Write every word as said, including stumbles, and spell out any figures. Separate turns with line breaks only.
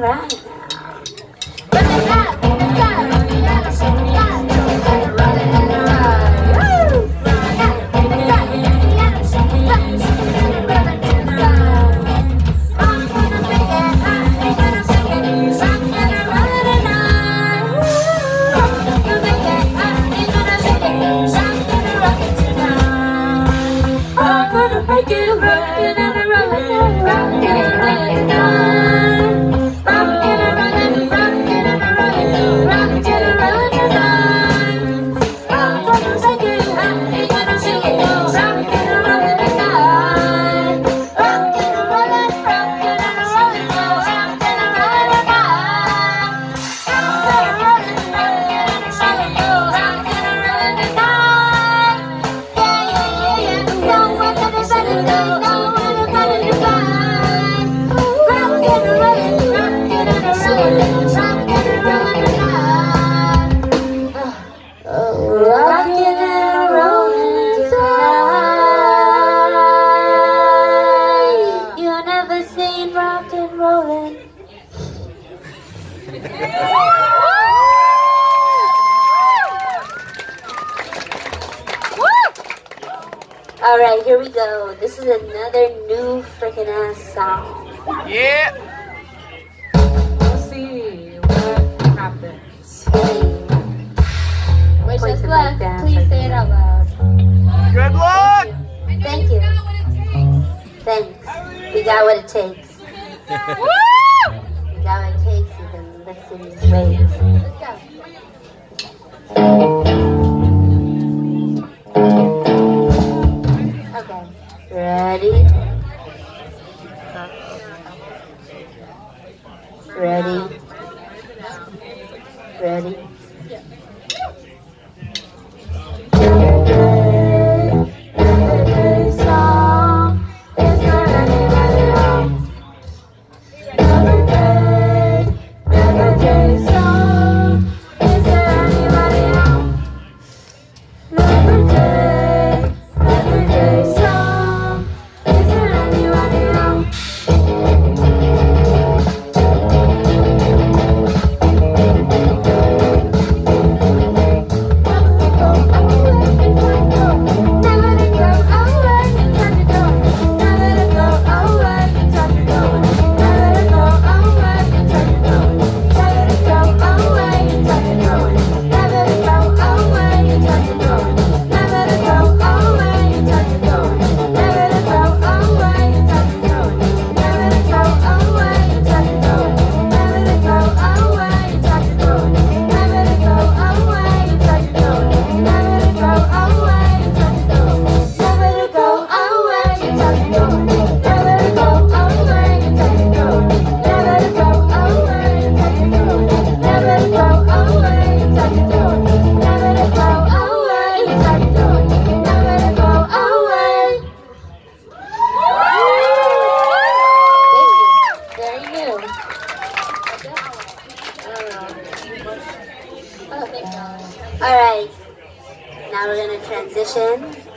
right now. Run it up, run it up, run it up, run it up, run it up. Woo! Run it up, run it up, run it up, run it up, run it up. I'm gonna make it, I'm gonna make it, I'm gonna run it up. Woo! I'm gonna make it, I'm gonna make it, I'm gonna rock it tonight. I'm gonna make it, rock it and roll it, rock it and roll it tonight. Alright, here we go. This is another new freaking ass song.
Yeah.
We'll see what happens.
Wish us luck. Please say it out loud.
Good luck.
Thank you. Thanks. We got what it takes.
Woo!
We got what it takes. You can lift these weights. Let's go. Okay. Ready? Ready? Ready? Alright, now we're going to transition